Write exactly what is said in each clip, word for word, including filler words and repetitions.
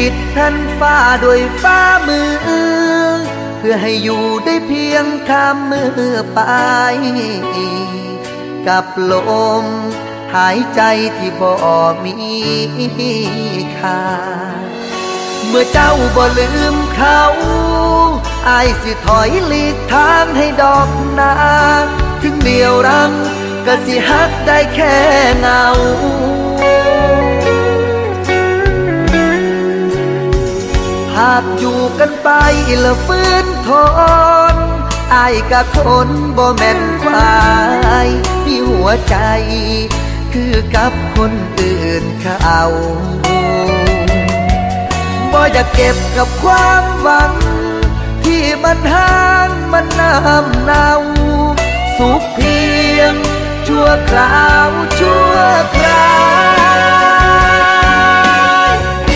ปิดแผ่นฟ้าด้วยฟ้ามือเพื่อให้อยู่ได้เพียงข้ามมือไปกับลมหายใจที่บ่มีค่าเมื่อเจ้าบ่ลืมเขาอายสิถอยหลีกทางให้ดอกนาถึงเดียวรังก็สิฮักได้แค่เงาหากอยู่กันไปแล้วฟื้นทนอายกับคนบ่แม่นควายมีหัวใจคือกับคนอื่นเขาบ่อยากเก็บกับความหวังที่มันห่างมันน้ำเนาสุขเพียงชั่วคราวชั่วคราว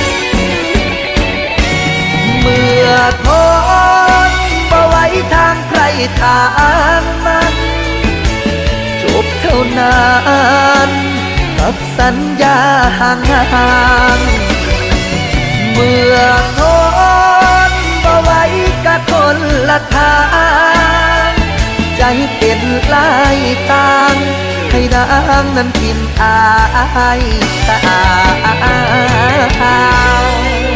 เมื่อทนบ่ไหวทางใครทางมันจบเท่านั้นกับสัญญาห่างๆเมื่อทนบ่ไหวกับคนละทางใจเป็นลายต่างให้นางนั้นทิมอายตาย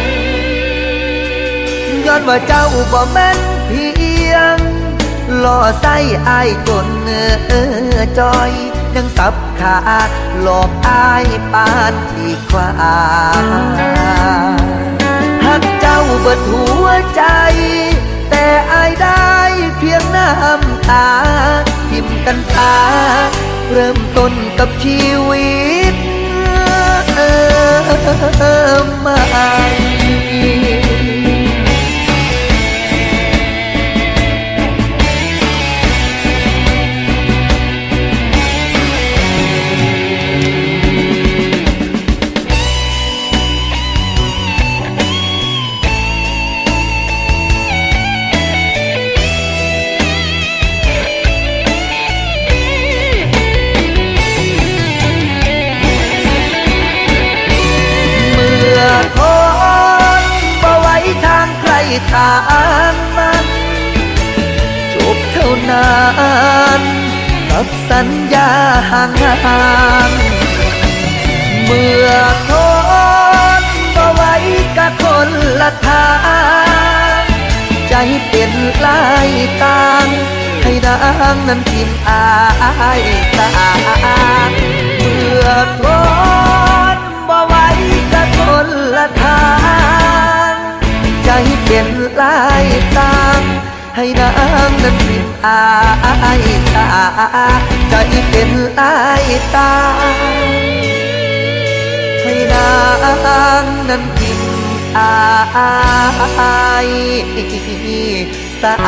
ย้อนว่าเจ้าบ่แม่นเพียงล่อใส่อายจนเออจอยยังสับขาหลอกอายปานดีกว่าหักเจ้าเบิดหัวใจแต่อายได้เพียงน้ำตาทิมกันตาเริ่มต้นกับชีวิตเออมาทางมันจบเท่านั้นกับสัญญาห่างๆเมื่อทนบ่ไหวกับคนละทางใจเป็นลายต่างให้นางนั้นทิมอายตางเมื่อทนบ่ไหวกับคนละทางใจเป็นลายต่างให้นางนั้นทิมอายตาใจเป็นลายต่างให้นางนั้นทิมอายตา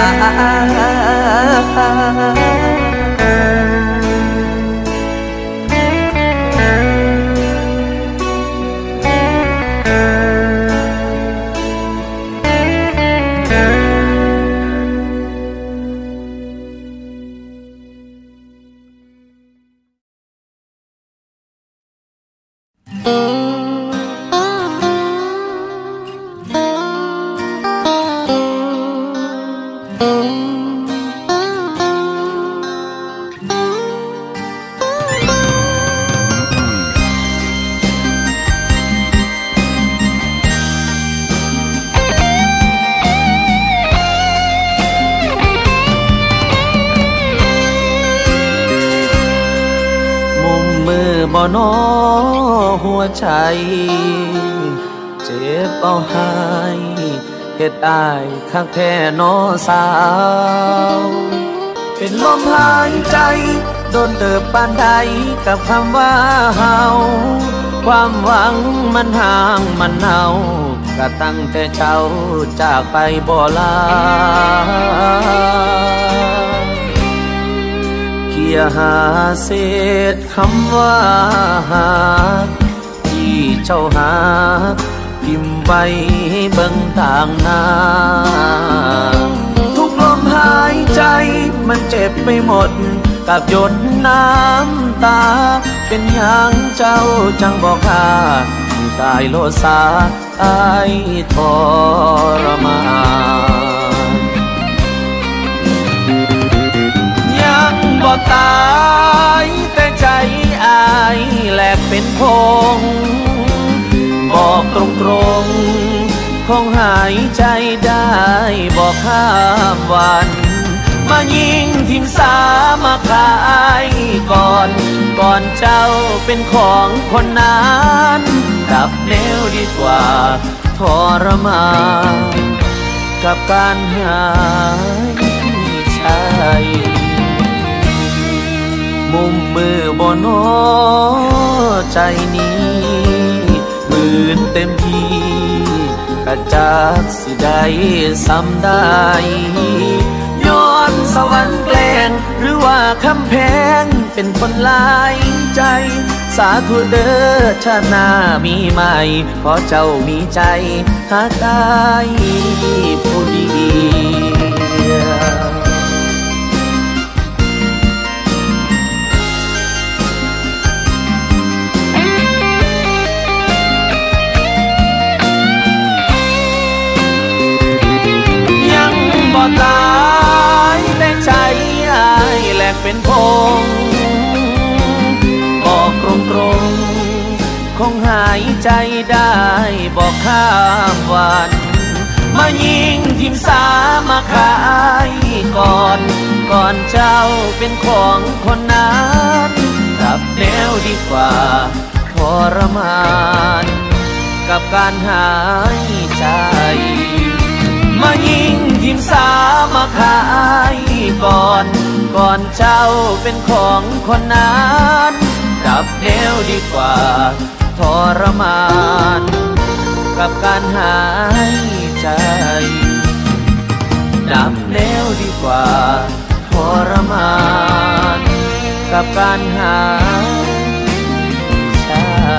บ่น้อหัวใจเจ็บเอาหายเฮ็ดอายคักแท้น้อสาวเป็นลมหายใจโดนเติบปานใดกับคำว่าเฮาความหวังมันห่างมันเฮาก็ตั้งแต่เจ้าจากไปบ่ลาอย่าหาเศษคำว่าหาที่เจ้าหาพิมพ์ไว้เบิ่งต่างหน้าทุกลมหายใจมันเจ็บไปหมดกับหยดน้ำตาเป็นอย่างเจ้าจังบอกข้าตายโลดสาอายทรมานยังบ่ตายแต่ใจอายแหลกเป็นพงบอกตรงๆคงหายใจได้บอกข้ามวันมายิงทิมสามาขายก่อนก่อนเจ้าเป็นของคนนั้นดับแนวดีกว่าทรมานกับการหายใจมุมมือบนอใจนี้มืนเต็มที่กระจากสิได้ซ้ำได้ย้อนสวรรค์แกล้งหรือว่าคำแพงเป็นคนหลายใจสาธุเด้อชาติหน้ามีใหม่เพราะเจ้ามีใจหากได้ผู้เดียวยังบ่ตายแต่ใจอายแหลกเป็นพงบอกตรงๆคงหายใจได้บอกข้ามวันมายิงทิมสามาขายก่อนก่อนเจ้าเป็นของคนนั้นรับแนวดีกว่าทรมานกับการหายใจมายิงทิมสามาขายก่อนก่อนเจ้าเป็นของคนนั้นดับแนวดีกว่าทรมานกับการหายใจดับแนวดีกว่าทรมานกับการหายใจ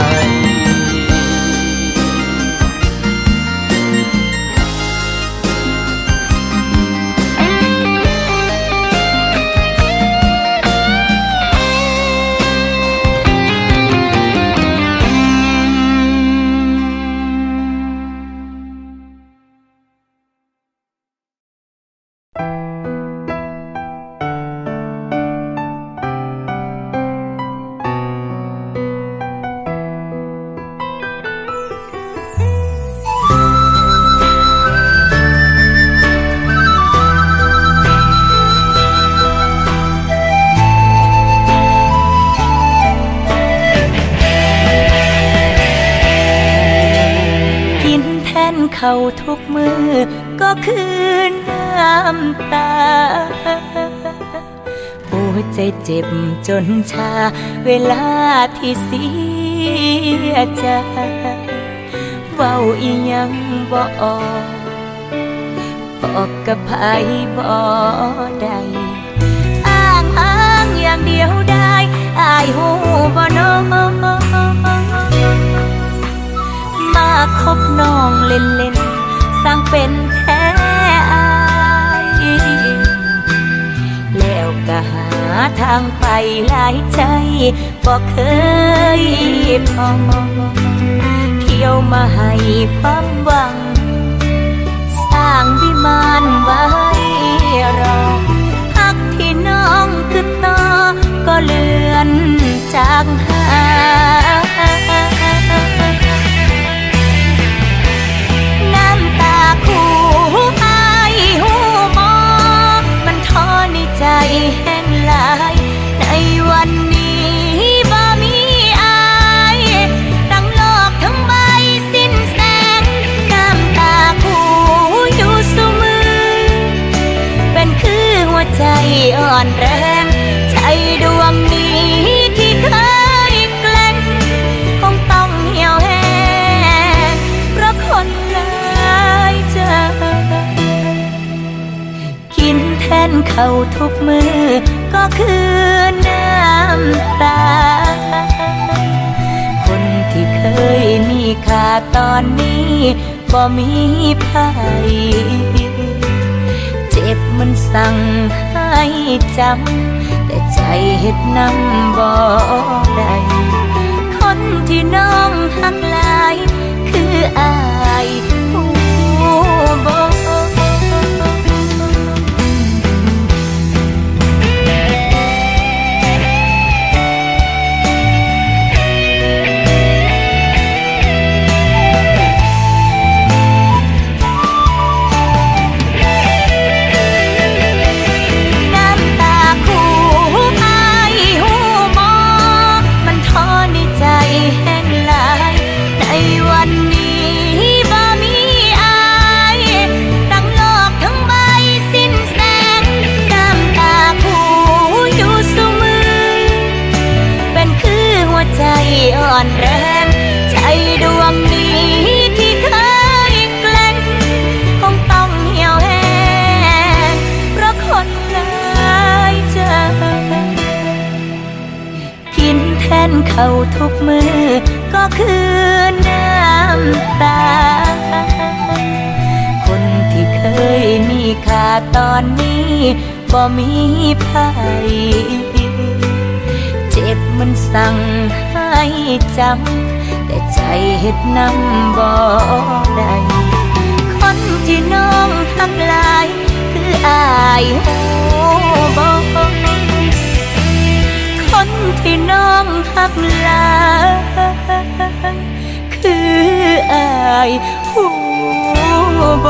เขาทุกมือก็คือน้ำตาหัวใจเจ็บจนชาเวลาที่เสียใจเว้าอีหยังบ่ออกบอกกับไผบ่ได้อ้างอ้างอย่างเดียวได้อายหูบ่น้องมาคบน้องเล่นๆสร้างเป็นแท้อายแล้วก็หาทางไปหลายใจบ่เคยพอเที่ยวมาให้ความหวังสร้างวิมานไว้รอฮักที่น้องคือต่อก็เลือนจางหายน้ำตาคู่อายหูมอมันท้อในใจแห้งหลายในวันนี้บ่มีอายทั้งโลกทั้งใบสิ้นแสงน้ำตาคู่อยู่เสมอเป็นคือหัวใจอ่อนแรงใจดวงนี้ที่เคยแกล้งคงต้องเหี่ยวแห้งเพราะคนหลายใจกินแทนเขาทุกมือก็คือน้ำตาคนที่เคยมีค่าตอนนี้บ่มีภัยเจ็บมันสั่งให้จำแต่ใจเฮ็ดนำบ่ได้คนที่น้องหักหลายคืออายหูบ่อ่อนแรงใจดวงนี้ที่เคยแกล้งคงต้องเหี่ยวแห้งเพราะคนหลายใจกินแทนเขาทุกมือก็คือน้ำตาคนที่เคยมีค่าตอนนี้บ่มีภัยเจ็บมันสั่งให้จำแต่ใจเฮ็ดนำบ่ได้คนที่น้องหักหลายคืออายโหบ่คนที่น้องหักหลายคืออายโหบ่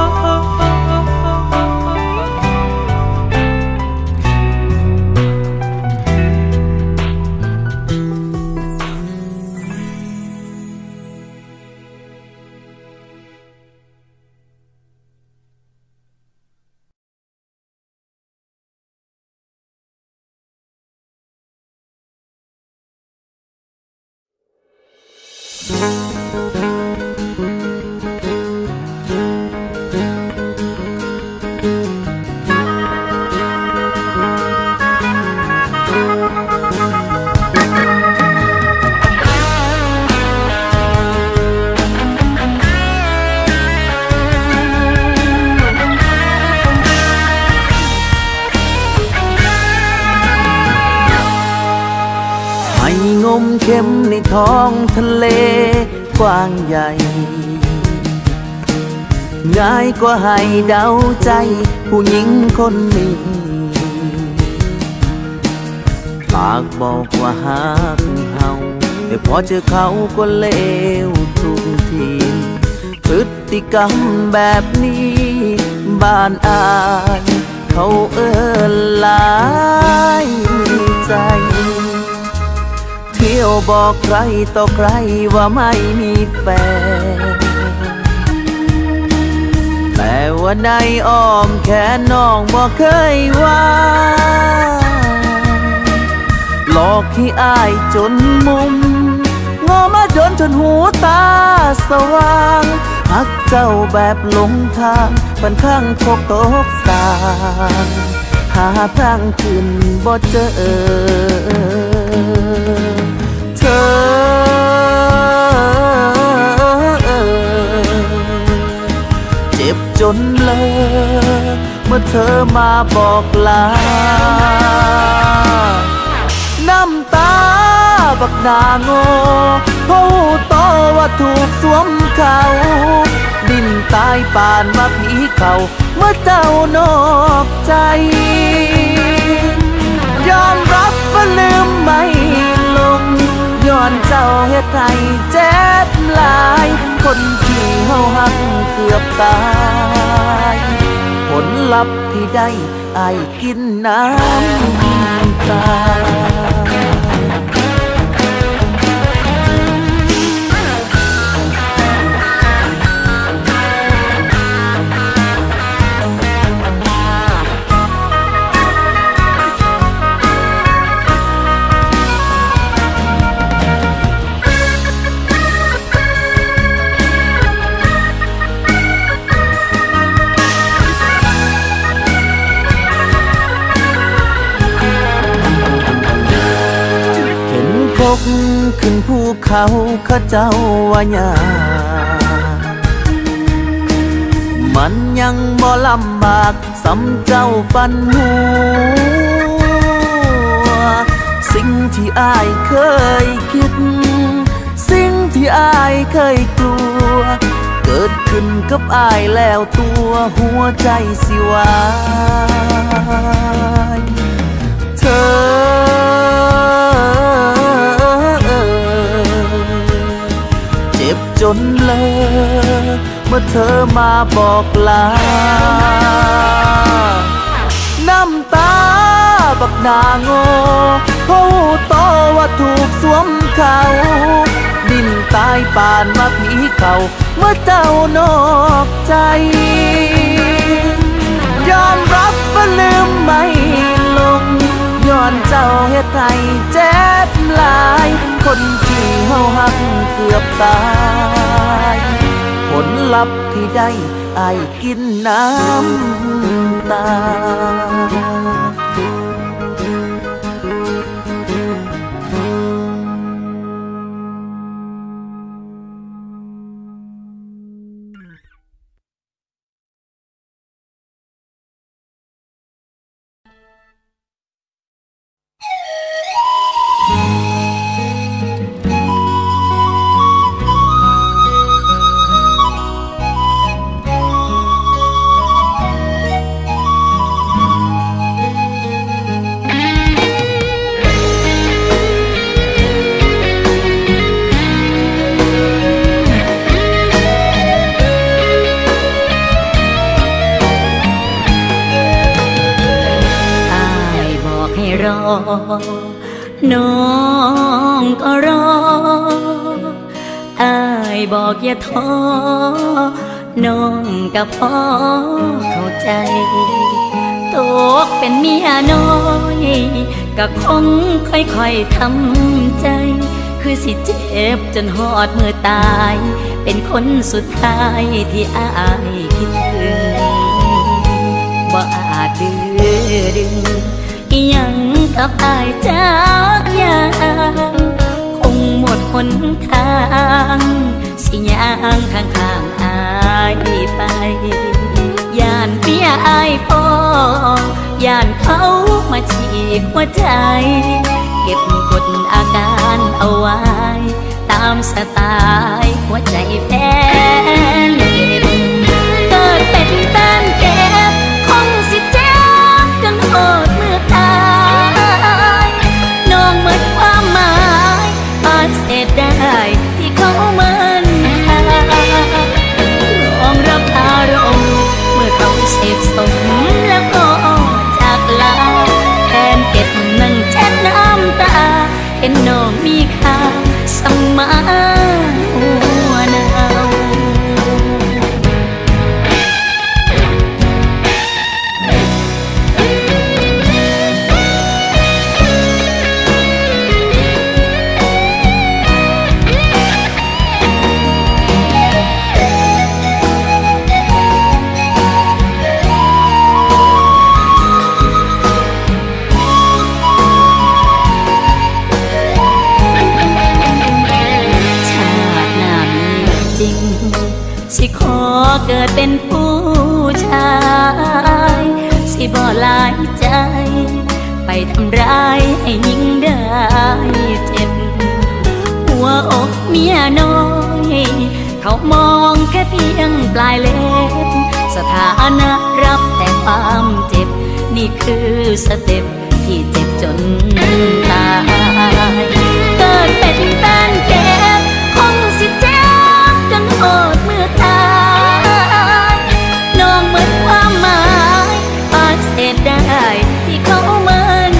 มเข้มในท้องทะเลกว้างใหญ่ง่ายกว่าให้เดาใจผู้หญิงคนนี้ปากบอกว่าฮักเฮาแต่พอเจอเขาก็เลวทุกทีพฤติกรรมแบบนี้บ้านอายเขาเอิ้นหลายใจเที่ยวบอกใครต่อใครว่าไม่มีแฟนแต่ว่าในอ้อมแขนน้องบอกเคยว่าหลอกให้อายจนมุมงอมาโดนจนหูตาสว่างหักเจ้าแบบหลงทางปันข้างพกตกสางหาทางขึ้นบ่เจอเธอเจ็บจนเลยเมื่อเธอมาบอกลาน้ำตาบักนาโง่เขาต่อว่าถูกสวมเขาดิ้นตายป่านมาผีเขาเมื่อเจ้านอกใจยอมรับว่าลืมไม่ลงย้อนเจ้าเฮ็ดให้เจ็บหลายคนที่เฮาหักเกือบตายผลลัพธ์ที่ได้อายกินน้ำตาขึ้นภูเขาข้าเจ้าว่าหยามันยังบ่ลำบากสำเจ้าปันหัวสิ่งที่อายเคยคิดสิ่งที่ที่อ้ายเคยกลัวเกิดขึ้นกับอ้ายแล้วตัวหัวใจสิวายเธอเจ็บจนเลยเมื่อเธอมาบอกลาน้ำตาบักหน้าโง่เขาโตว่าถูกสวมเขาดิ้นตายป่านมาผีเขาเมื่อเจ้านอกใจยอมรับว่าลืมไม่ลงย้อนเจ้าเฮ็ดให้เจ็บหลายคนที่เฮาหักเกือบตายผลลัพธ์ที่ได้อ้ายกินน้ำตาน้องก็รออ้ายบอกอย่าท้อน้องก็พอเข้าใจตกเป็นเมียน้อยก็คงค่อยๆทำใจคือสิเจ็บจนหอดมือตายเป็นคนสุดท้ายที่อ้ายคิดถึงบ่อาจดื้อดึงยังกับอายจากอย่างคงหมดหนทางสิย่างข้างข้างอายไปย่านเมียอายพอย่านเขามาฉีกหัวใจเก็บกดอาการเอาไว้ตามสไตล์หัวใจแฟนเก็บเกิดเป็นแฟนเก็บคงสิเจ็บจนโหดมือตายน้องหมดความหมายอาจเสียดายที่เขามันลองรับอารมณ์เมื่อเขาเสพสมแล้วก็จากลาแทนเก็บนั่งเช็ดน้ำตาเห็นน้องมีค่าสมาหัวหนาวสิขอเกิดเป็นผู้ชายสิบ่หลายใจไปทำร้ายให้ยิ่งได้เจ็บหัวอกเมียน้อยเขามองแค่เพียงปลายเล็บสถานะรับแต่ความเจ็บนี่คือสเต็ปที่เจ็บจนตายเกิดเป็นแฟนเก็บคงสิเจ็บจนโหดมือตายน้องเหมือนความหมายอาจเสียดายที่เขามัน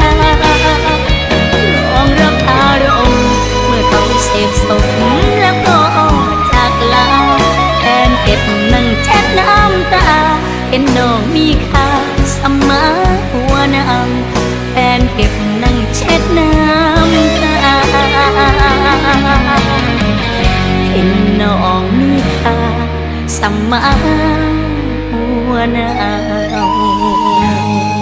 ลองรับอารมณ์เมื่อเขาเสพสมแล้วก็จากลาแทนเก็บนั่งเช็ดน้ำตาเห็นน้องมีค่าสมาหัวนำแฟนเก็บนั่งเช็ดน้ำตาเห็นน้องมีค่าสมาหัวนำ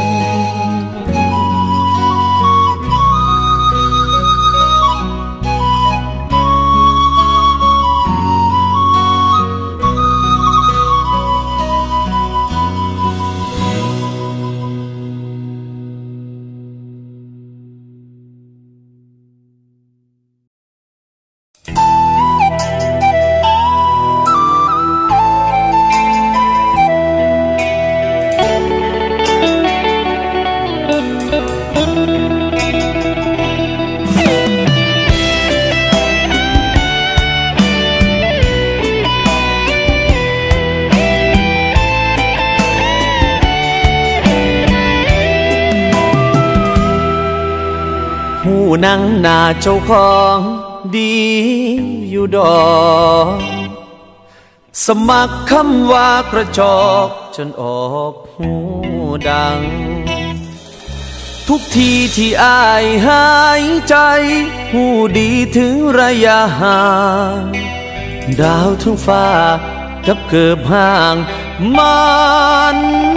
นังหน้าเจ้าของดีอยู่ดอกสมัครคำว่ากระจอกจนออกหูดังทุกทีที่อายหายใจหูดีถึงระยะห่างดาวทั้งฟ้ากับเกือบห่างมัน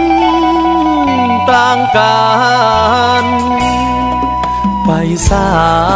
ต่างกันไปสา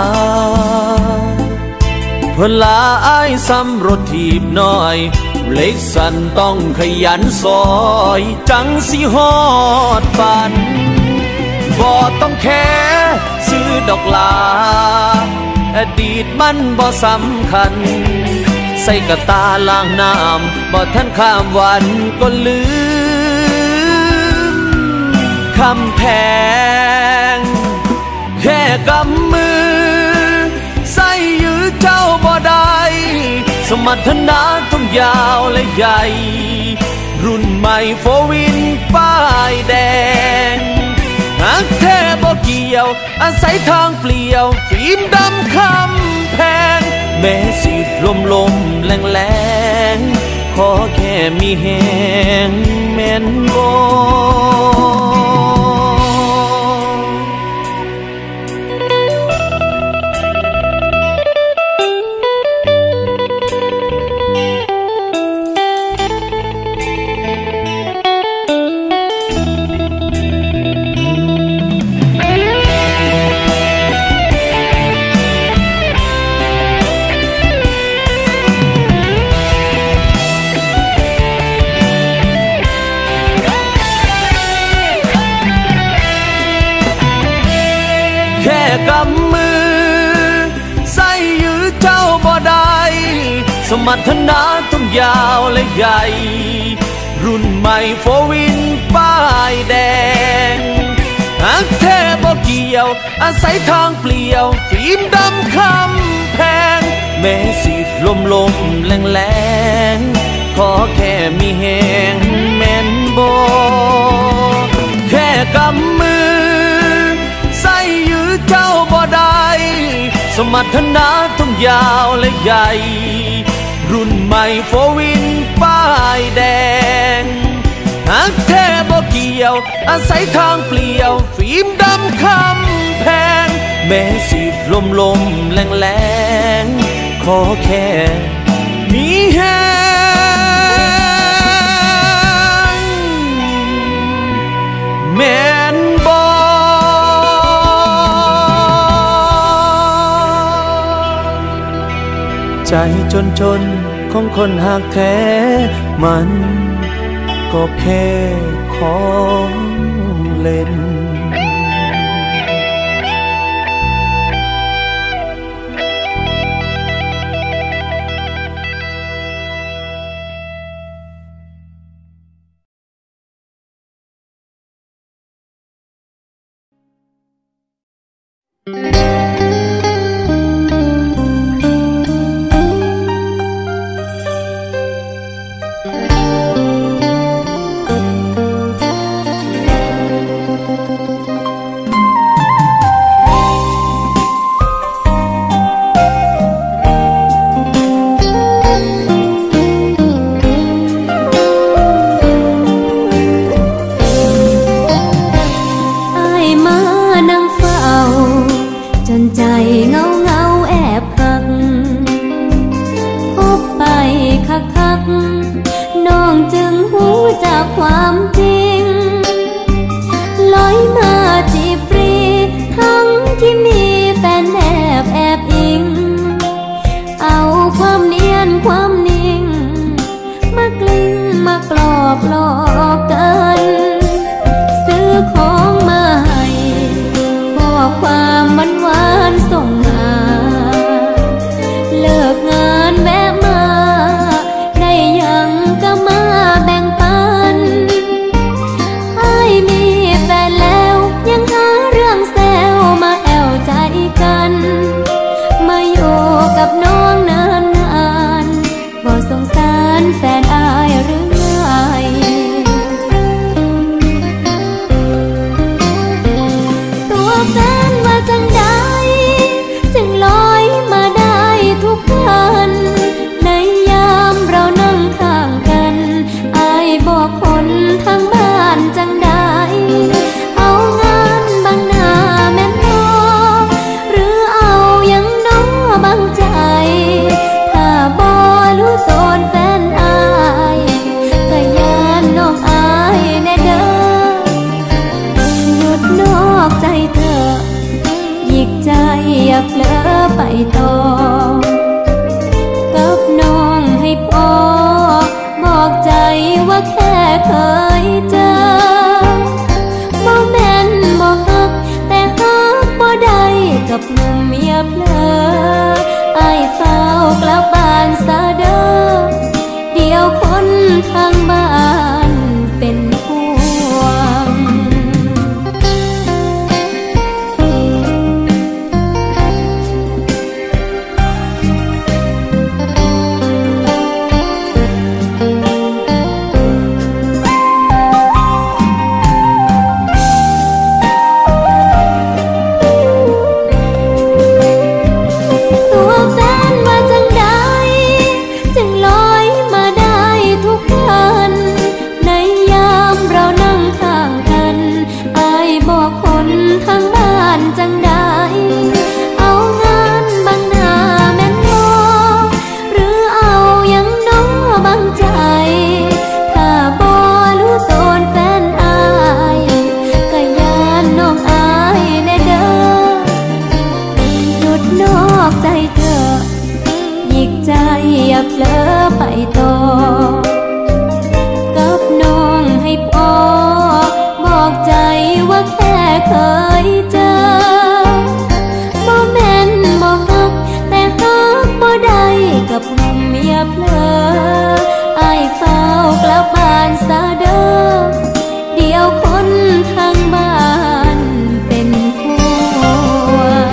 เพื่อลาอายซ้ำรถถีบน้อยเล็กสันต้องขยันซอยจังสิฮอดปันบ่ต้องแค่ซื้อดอกลาอดีตมันบ่สำคัญใส่กระตาล้างน้ำบ่ทันข้ามวันก็ลืมคำแพงแค่กำมือใส่ยื้อเจ้าบ่ได้สมรรถนะต้องยาวและใหญ่รุ่นใหม่โฟวินป้ายแดงหักแท้บ่เกี่ยวอาศัยทางเปลี่ยวฟิล์มดำคำแพงแม้สิลมลมแรงแรงขอแค่มีแหงแม่นบ่กำมือใส่ยื้อเจ้าบ่ได้สมรรถนะต้องยาวและใหญ่รุ่นใหม่โฟวินป้ายแดงหักแท้บ่เกี่ยวอาศัยทางเปลี่ยวฟิล์มดำคำแพงแม้สิลมลมแรงแรงขอแค่มีแหงแม่นบ่แค่กำมือใส่ยื้อเจ้าบ่ได้สมรรถนะต้องยาวและใหญ่รุ่นใหม่โฟวินป้ายแดงหักแท้บ่เกี่ยวอาศัยทางเปลี่ยวฟิล์มดำคำแพงแม้สิลมลมแรงแรงขอแค่มีแหงแม่นบ่ใจจนจนของคนหักแท้มันก็แค่ของเล่นอย่าเผลอไปต่อกับน้องให้พอบอกใจว่าแค่เคยเจอบ่แม่นบ่ฮักแต่ฮักบ่ได้กับหนุ่มอย่าเผลออ้ายเฝ้ากลับบ้านซะเด้อเดี๋ยวคนทางบ้านเป็นห่วงอย่าเผลอไปต่อกับน้องให้พอบอกใจว่าแค่เคยเจอบ่แม่นบ่ฮักแต่ฮักบ่ได้กับหนุ่มอย่าเผลออ้ายเฝ้ากลับบ้านซะเด้อเดี๋ยวคนทางบ้านเป็นห่วง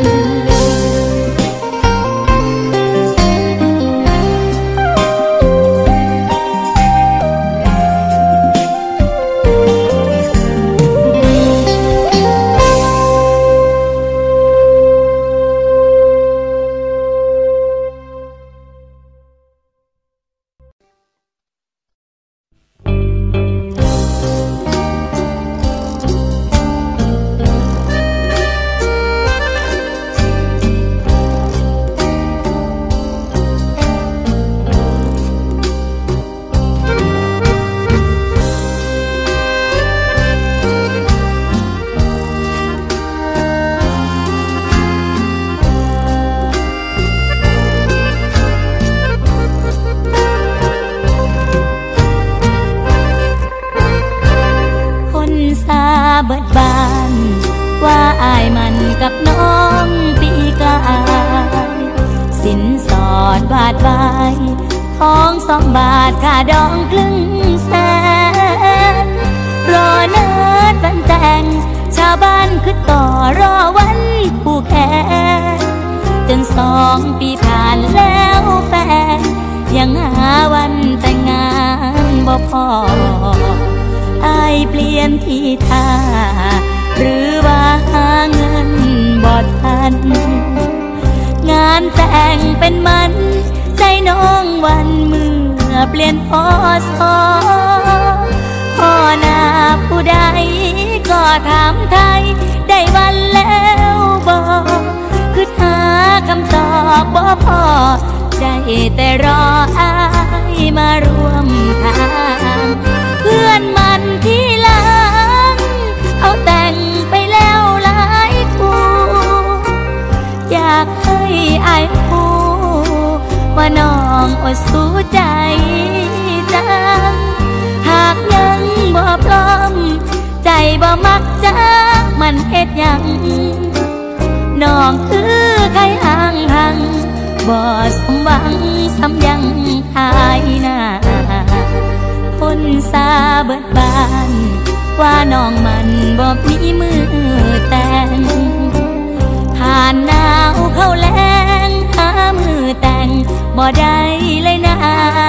เบิดบานว่าอายมันกับน้องปีกายสินสอดบาทใบทองสองบาทค่าดองครึ่งแสนรอเนิดวันแต่งชาวบ้านคือต่อรอวันผู้แค่จนสองปีผ่านแล้วแฟนยังหาวันแต่งงานบ่พออายเปลี่ยนที่ท่าหรือว่าหาเงินบ่ทันงานแต่งเป็นมันใจน้องวันเมื่อเปลี่ยนพศพ่อหน้าผู้ใดก็ถามไทยได้วันแล้วบ่คือหาคำตอบบ่พอได้แต่รออายมาร่วมทางเพื่อนมันที่หลังเอาแต่งไปแล้วหลายคู่อยากให้อายรู้ว่าน้องอดสู้ใจจังหากยังบ่พร้อมใจบ่มักจักมันเฮ็ดหยังน้องคือใครห่างหังบ่สมหวังซ้ำยังหายหน้าคนซาเบิดบานว่าน้องมันบ่มีมือแต่งผ่านหนาวเข้าแลงหามือแต่งบ่ได้เลยนะ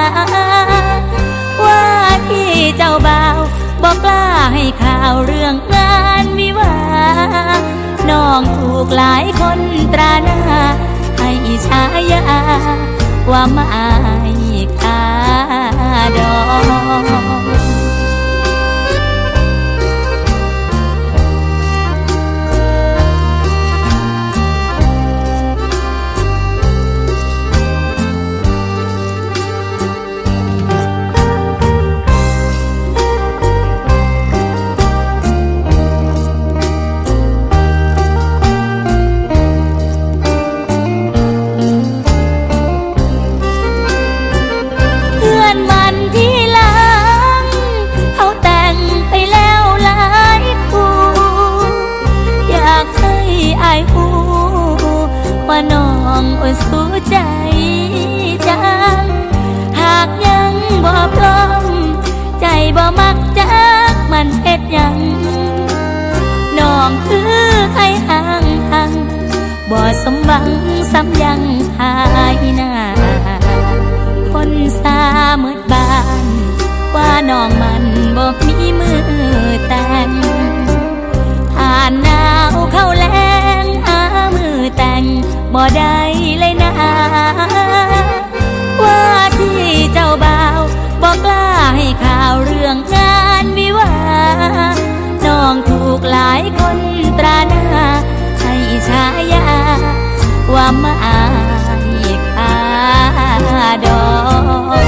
ว่าที่เจ้าบ่าวบ่กล้าให้ข่าวเรื่องงานวิวาน้องถูกหลายคนตราหน้าให้ฉายาว่าไม่ค่าดองว่าน้องอดสู้ใจจังหากยังบ่พร้อมใจบ่มักจักมันเฮ็ดหยังน้องคือใครห่างห่างบ่สมหวังซ้ำยังหายหน้าคนสาเมื่อบ้านว่าน้องมันบ่มีมือแต่งผ่านหนาวเข้าแล้งหามือแต่งบ่ได้เลยนะว่าที่เจ้าบ่าวบ่กล้าให้ข่าวเรื่องงานวิวาห์น้องถูกหลายคนตราหน้าให้ฉายาว่ามาขาดอง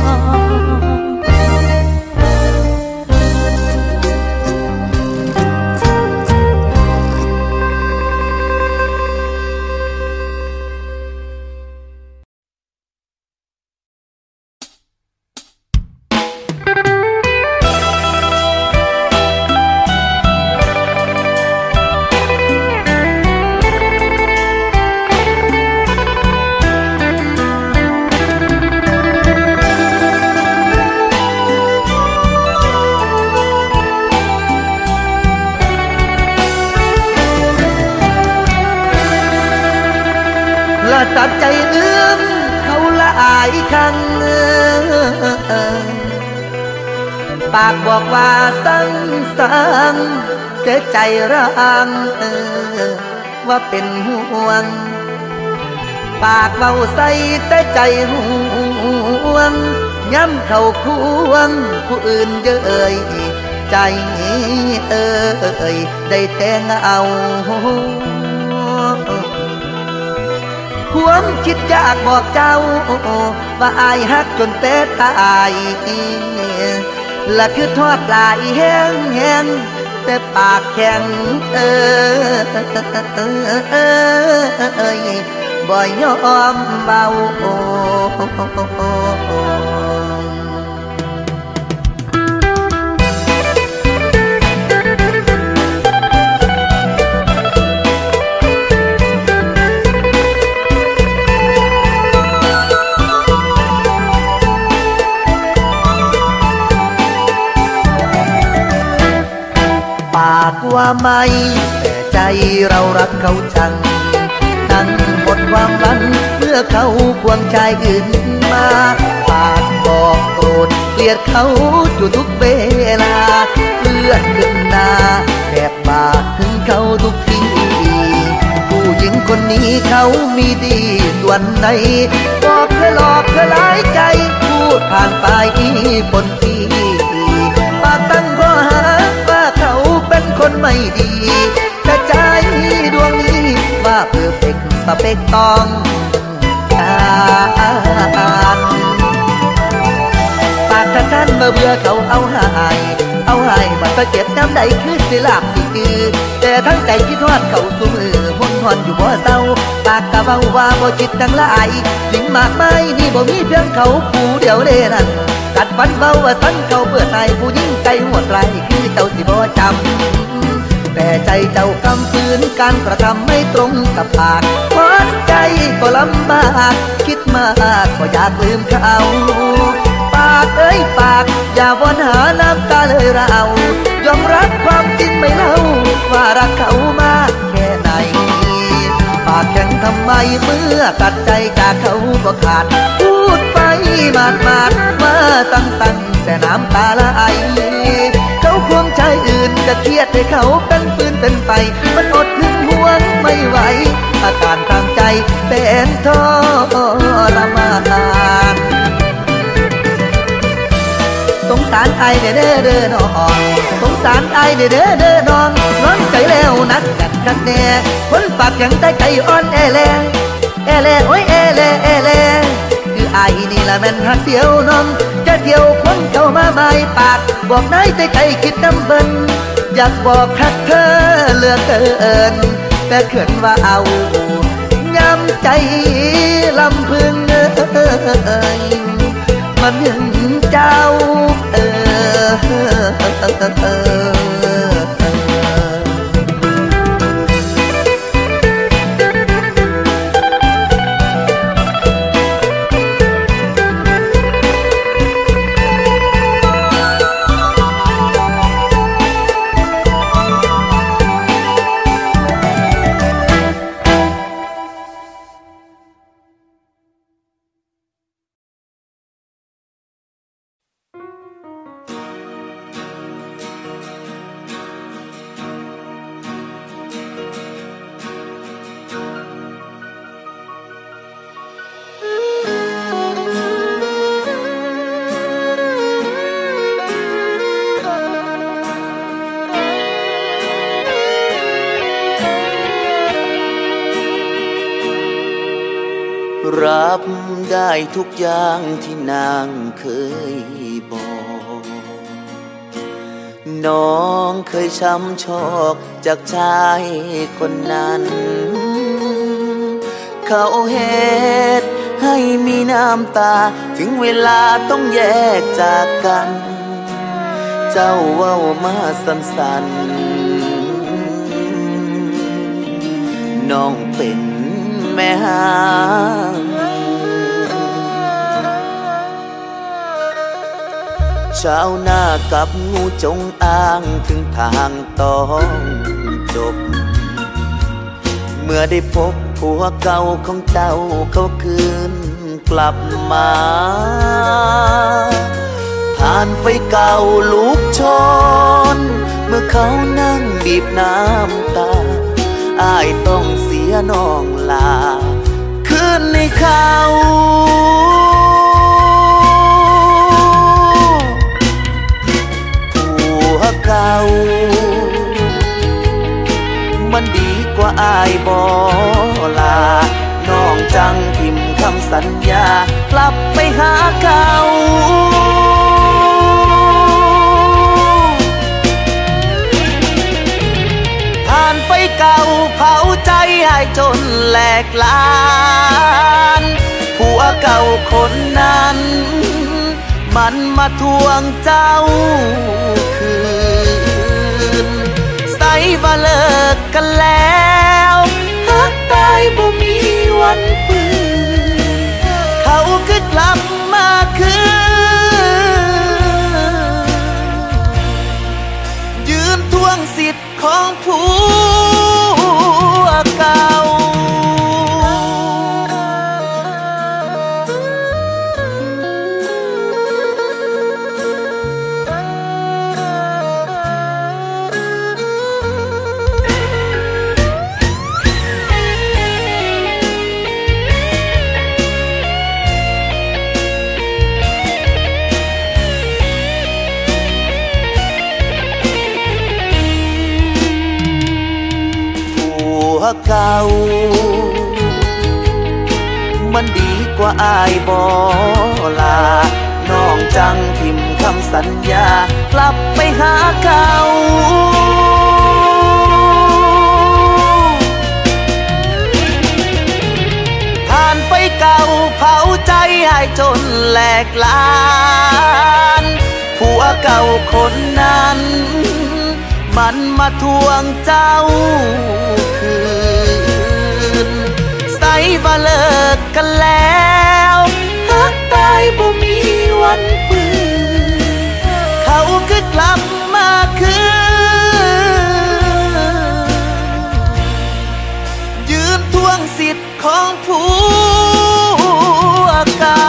ตัดใจลืมเขาละอายครั้งปากบอกว่าสั่งสั่งแต่ใจร้างว่าเป็นห่วงปากเบาใส่แต่ใจห่วงย้ำเขาควงผู้อื่นเย้ยใจเอ่ยได้แต่งเอาความคิดอยากบอกเจ้าว่าอายฮักจนเตะตายและคือทอดลายแห้งแห้งแต่ปากแข็งเออบ่ยอมเบาปากว่าไม่แต่ใจเรารักเขาจังทั้งหมดความหวังเมื่อเขาควงชายอื่นมาปากบอกโกรธเกลียดเขาอยู่ทุกเวลาเลือดขึ้นหน้าแทบปากถึงเขาทุกทีผู้หญิงคนนี้เขามีดีส่วนไหนบอกเธอหลอกเธอหลายใจพูดผ่านไปบนทีปากตั้งข้อหาว่าเขาเป็นคนไม่ดีแต่ใจดวงนี้ว่าเพอร์เฟกต์สเปกต้องการปากกระทันเมื่อเบื่อเขาเอาหายเอาหายมันก็เจ็บน้ำใดคือสิลาบสิคือแต่ทั้งใจคิดทอดเขาสู้มือหนหอนอยู่บ่เศร้าปากกะเบาว่าบ่จิตดังละอายหญิงมากมายนี่บ่มีเพียงเขาผู้เดียวเด้นั่นกัดฟันเบาว่าสันเขาเบื่อตายผู้หญิงใจหัวใจคือเจ้าสิบ่จำแต่ใจเจ้ากำฝืนการกระทำไม่ตรงกับปากเพราะใจก็ลำบากคิดมากก็อยากลืมเขาปากเอ้ยปากอย่าวนหาน้ำตาเลยเรายอมรับความจริงไม่เล่าว่ารักเขามากแค่ไหนปากแข็งทำไมเมื่อตัดใจจากเขาก็ขาดพูดไปมาดมาดมาตั้งตั้งแต่น้ำตาละไอเขาควงชายอื่นจะเครียดให้เขาเป็นปืนเป็นไปมันอดถึงห่วงไม่ไหวอาการทางใจเป็นทรมานสงสารไอเด้อเด้อเด้อน้องสงสารไอเด้อเด้อเด้อน้องน้องใจแล้วนักกันกันแน่คนปากแข็งแต่ใจอ่อนแอแลแอแลโอ้ยแอแลแอแลคือไอนี่ละแม่นหักเดียวน้องจะเที่ยวคนเข้ามาไม่ปากบอกนายแต่ใจคิดน้ำเบิ่นอยากบอกคักเธอเหลือเกินแต่เขินว่าเอาย้ำใจลำพึงเอ่ยมันยังเจ้าเออรับได้ทุกอย่างที่นางเคยบอกน้องเคยช้ำชอกจากชายคนนั้นเขาเหตุให้มีน้ำตาถึงเวลาต้องแยกจากกันเจ้าเว้ามาสั้นๆน้องเป็นแม่หางชาวนากับงูจงอางถึงทางต้องจบเมื่อได้พบผัวเก่าของเจ้าเขาคืนกลับมาผ่านไฟเก่าลุกชนเมื่อเขานั่งบีบน้ำตาอ้ายต้องเสียน้องลาคืนในเขาผัวเก่ามันดีกว่าอ้ายบ่ลาน้องจังทิมคำสัญญากลับไปหาเขาผ่านไปเก่าเผาใจให้จนแหลกลานผัวเก่าคนนั้นมันมาทวงเจ้าคืนใส่ว่าเลิกกันแล้วหักตายบ่มีวันฟื้นเขาคือกลับมาคืนยืนทวงสิทธิ์ของผัวเก่าเก่ามันดีกว่าอ้ายบ่ลาน้องจังทิมคำสัญญากลับไปหาเขาผ่านไปเก่าเผาใจให้จนแหลกลานผัวเก่าคนนั้นมันมาทวงเจ้าคืนใส่ว่าเลิกกันแล้วหักตายบ่มีวันฟื้นเขาคือกลับมาคืนยืนทวงสิทธิ์ของผัวเก่า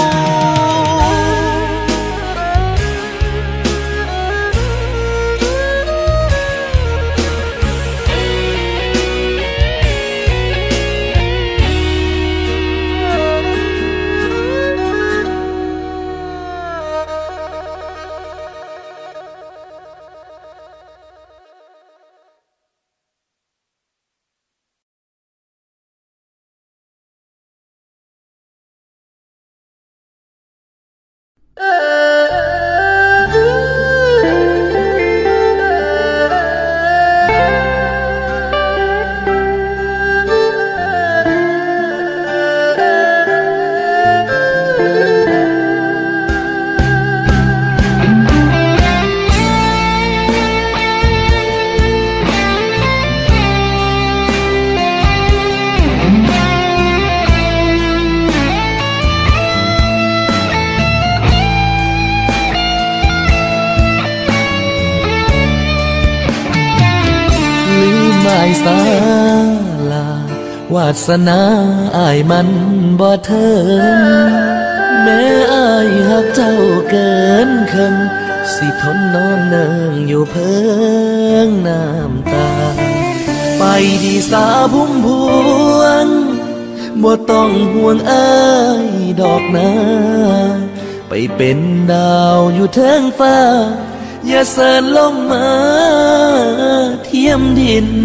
สาลาวาสนาอ้ายมันบ่เทิงแม้อ้ายหักเจ้าเกินครึ่งสิทนนอนเนิ่งอยู่เพิ่งน้ำตาไปดีสาพุ่มพวงบ่ต้องห่วงอ้ายดอกนาไปเป็นดาวอยู่เทิงฟ้าอย่าเสิร์นลงมาเทียมดิน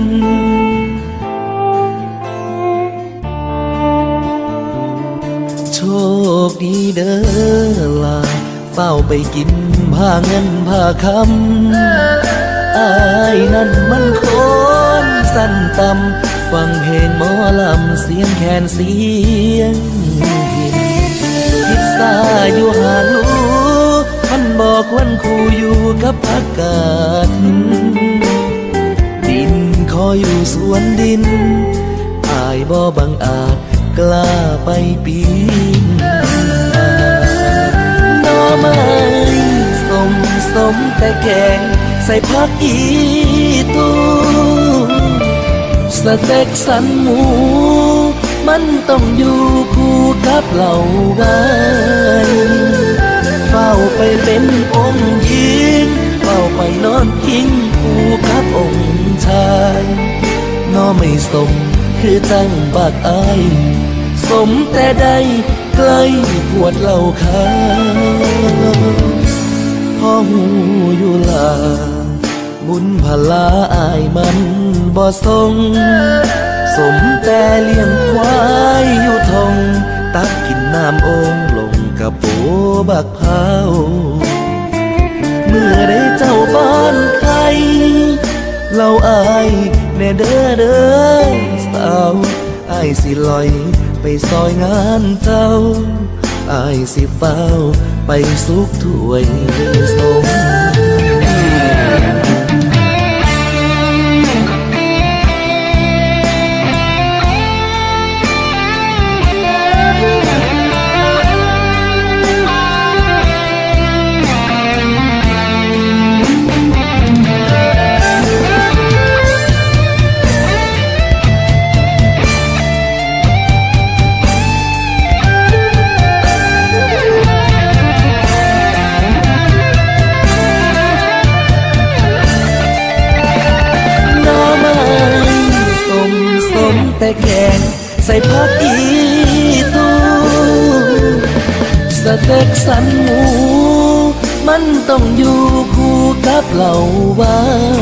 ชคดีเด้อล่ะเฝ้าไปกินผ้าเงินผ้าคำอายนั่นมันคนสั้นต่ำฟังเพลงหมอลำเสียงแคนเสียงพินพิซซ่าอยู่หาลูท่านบอกวันครูอยู่กับอากาศดินคอยอยู่สวนดินอายบ่บังอาจกล้าไปปีนหน่อไม้สมสมแต่แกงใส่ผักอีตูสเต็กสันหมูมันต้องอยู่คู่กับเหล่าไว้เฝ้าไปเป็นองค์หญิงเฝ้าไปนอนพิงคู่กับองค์ชายน้อไม่สมคือจังบักอายสมแต่ได้ใกล้ขวดเหล้าขาวพ่อหูอยู่ลาบุญพลาอายมันบ่ทรงสมแต่เลี้ยงควายอยู่ทงตักกินน้ำองค์ลงกับโปบักเผาเมื่อได้เจ้าบ้านใครเราอายแน่เด้อเด้อสาวอายสิลอยไปซอยงานเจ้าอายสิเฝ้าไปสุกถ้วยสมแต่แกงใส่ผักอีตูสเต็กสันหมูมันต้องอยู่คู่กับเหล่าไว้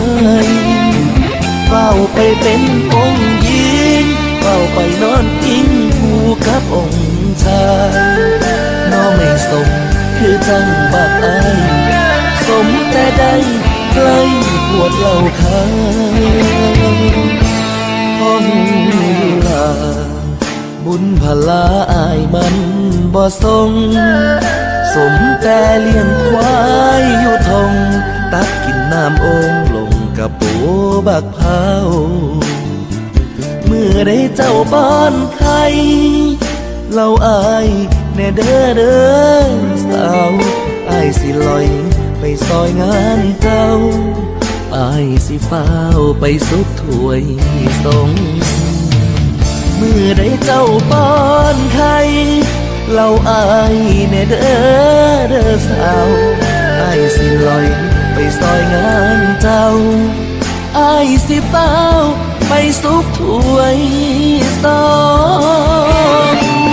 เฝ้าไปเป็นองค์หญิงเฝ้าไปนอนพิงคู่กับองค์ชายน้อไม่สมคือจังบักอายสมแต่ได้ใกล้ขวดเหล้าขาวพ่อหูอยู่ลาบุญพลาอายมันบ่ทรงสมแต่เลี้ยงควายอยู่ทงตักกินน้ำองค์ลงกับโปบักเผาเมื่อได้เจ้าบ้านใครเราอายแน่เด้อเด้อสาวอายสิลอยไปซอยงานเจ้าอายสิเฝ้าไปสุกถ้วยสงเมื่อได้เจ้าป้อนไข่เราอายแน่เด้อเด้อสาวอายสิลอยไปซอยงานเจ้าอายสิเฝ้าไปสุกถ้วยสง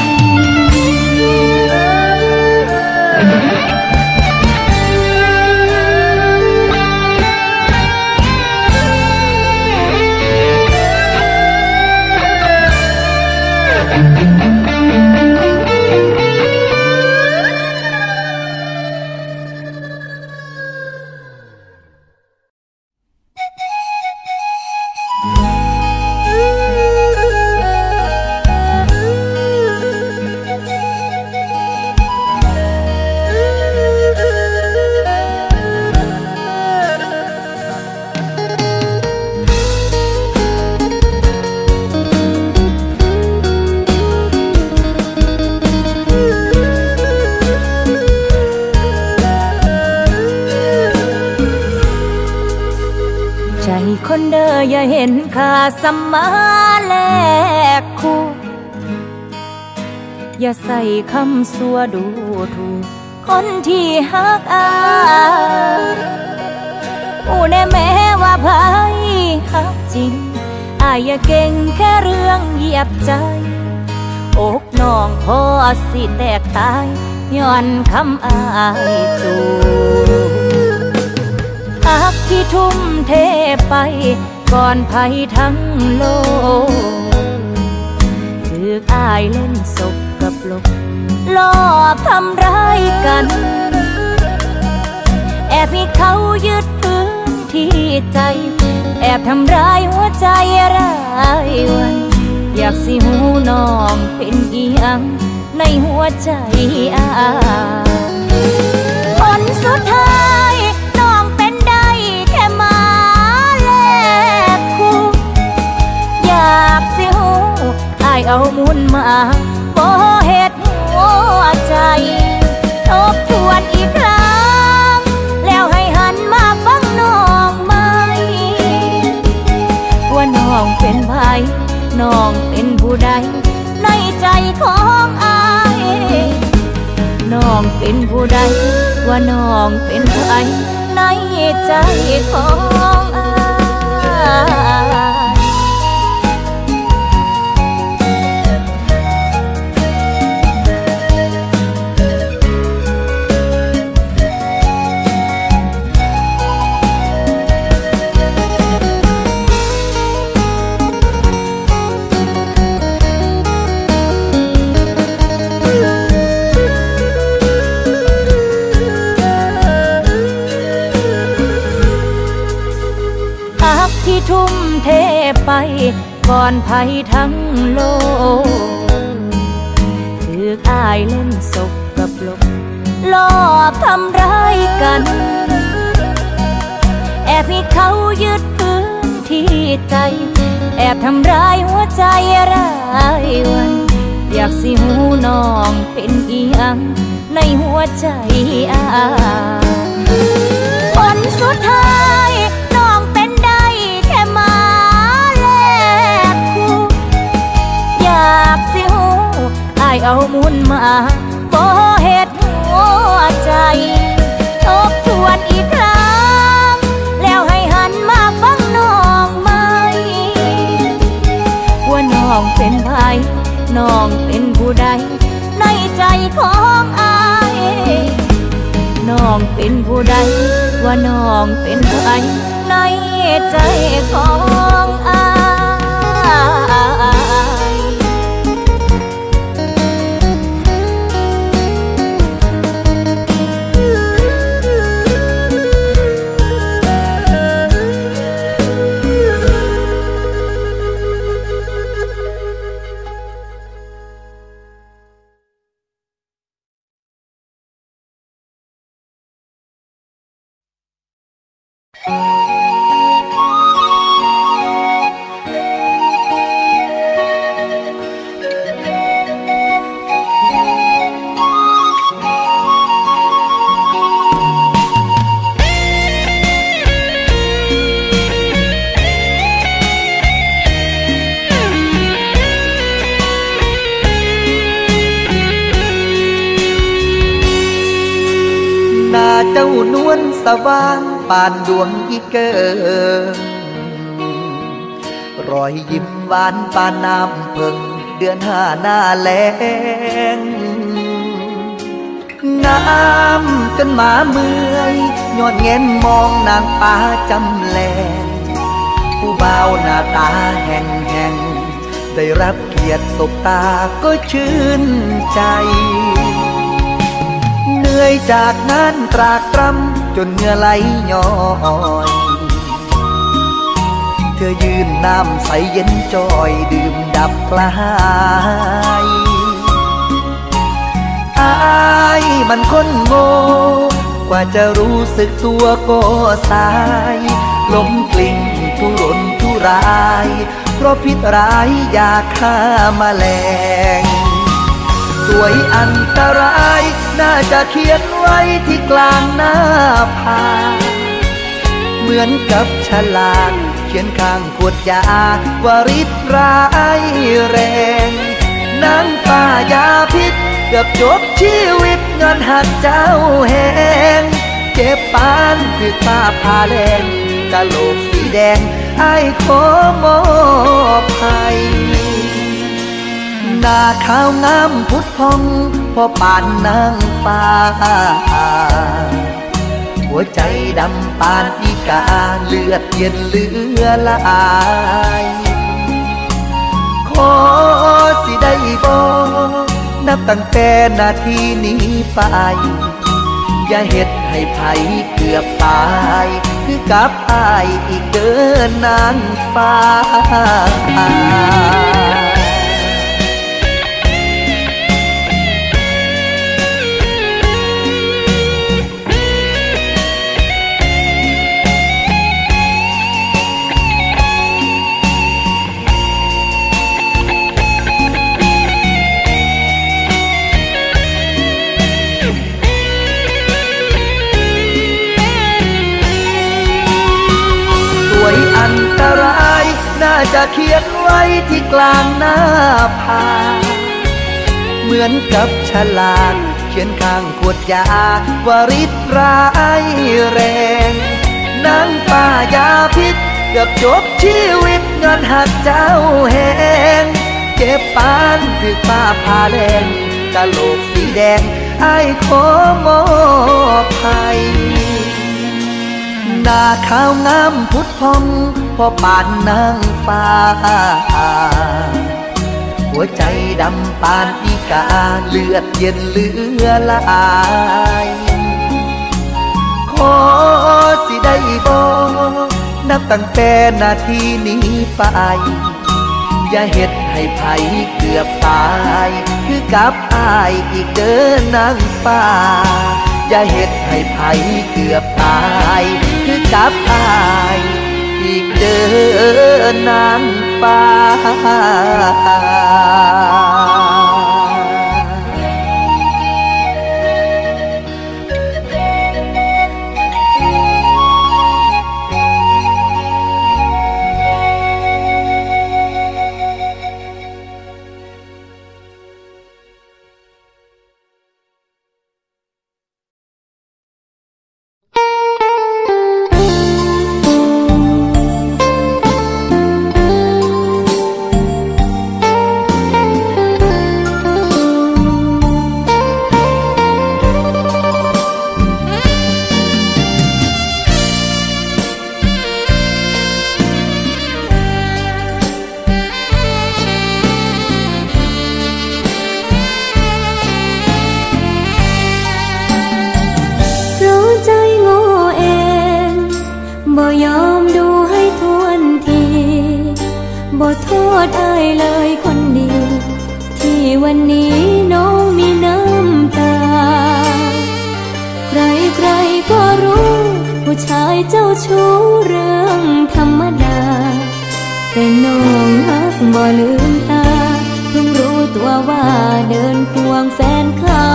คนเด้ออย่าเห็นค่าสมาแลกคู่อย่าใส่คำสัวดูถูกคนที่ฮักอายผู้แน่แม้ว่าไผฮักจริงอายอย่าเก่งแค่เรื่องเหยียบใจอกน้องพอสิแตกตายย้อนคำอายจูฮักที่ทุ่มเทไปก่อนภัยทั้งโลกคือกอายเล่นศพกับลบลอบทำร้ายกันแอบให้เขายึดพื้นที่ใจแอบทำร้ายหัวใจรายวันอยากสิหูน้องเป็นอีหยังในหัวใจอายผลสุดท้ายน้องเป็นได้แค่มาแลกคู่อยากสิหูอายเอามุนมาบ่เฮ็ดหัวใจทบทวนอีกครั้งแล้วให้หันมาฟังน้องไหมว่าน้องเป็นไผน้องเป็นผู้ใดในใจของอายน้องเป็นผู้ใดว่าน้องเป็นไผในใจของอายที่ทุ่มเทไปก่อนภัยทั้งโลกถืออายเล่นศพกับลบลอบทำร้ายกันแอบให้เขายึดพื้นที่ใจแอบทำร้ายหัวใจรายวันอยากสิหูน้องเป็นอีหยังในหัวใจอายผลสุดท้ายน้องเป็นได้แค่มาแลกคู่อยากสิหูอายเอามุนมาบ่เฮ็ดหัวใจทบทวนอีกครั้งแล้วให้หันมาฟังน้องไหมว่าน้องเป็นไผน้องเป็นผู้ใดในใจของอายน้องเป็นผู้ใดว่าน้องเป็นไผในใจของอายเจ้านวลสว่างปานดวงอีเกิงรอยยิ้มหวานปานน้ำเพิ่งเดือนห้าหน้าแล้งงามจนหมาเมื่อยย้อนเง้นมองนางฟ้าจำแลงผู้บ่าวหน้าตาแห่งแห่งได้รับเกียรติสบตาก็ชื่นใจเหนื่อยจากงานตรากตรำจนเหงื่อไหลย้อยเธอยืนน้ำใสเย็นจอยดื่มดับกลายอายมันคนโง่กว่าจะรู้สึกตัวก็สายล้มกลิ้งทุรนทุรายเพราะพิษร้ายยาฆ่าแมลงสวยอันตรายน่าจะเขียนไว้ที่กลางหน้าผาเหมือนกับฉลากเขียนข้างขวดยาวาฤทธิ์ร้ายแรงนางฟ้ายาพิษเกือบจบชีวิตเงินหักเจ้าแหงเจ็บปานคือฟ้าผ่าแดงกะโหลกสีแดงไอ้ขอมอบให้หน้าขาวงามพุทธพองพอปานนางฟ้าหัวใจดำปานอีกาเลือดเย็นเหลือลายขอสิได้บ่นับตั้งแต่นาทีนี้ไปอย่าเฮ็ดให้ไผเกือบตายคือกับอ้ายอีกเดินนางฟ้าอันตรายน่าจะเขียนไว้ที่กลางหน้าผาเหมือนกับฉลากเขียนข้างขวดยาวาริตร้ายแรงนางป้ายาพิษเกือบจบชีวิตเงินหักเจ้าแหงเจ็บปานถึกป้าพาแลงกะโหลกสีแดงอ้ายขอมอบให้หน้าขาวงามพุทธพองพอปานนางฟ้าหัวใจดำปานอีกาเลือดเย็นเหลือลายขอสิได้บ่นับตั้งแต่นาทีนี้ไปอย่าเฮ็ดให้ไผเกือบตายคือกับอ้ายอีกเดินนางฟ้าอย่าเฮ็ดให้ไผเกือบตายคือกับอ้ายอีกเดินนางฟ้าบ่โทษอ้ายเลยคนดีที่วันนี้น้องมีน้ำตาใครใครก็รู้ผู้ชายเจ้าชู้เรื่องธรรมดาแต่น้องฮักบ่ลืมตาเพิ่งรู้ตัวว่าเดินควงแฟนเขา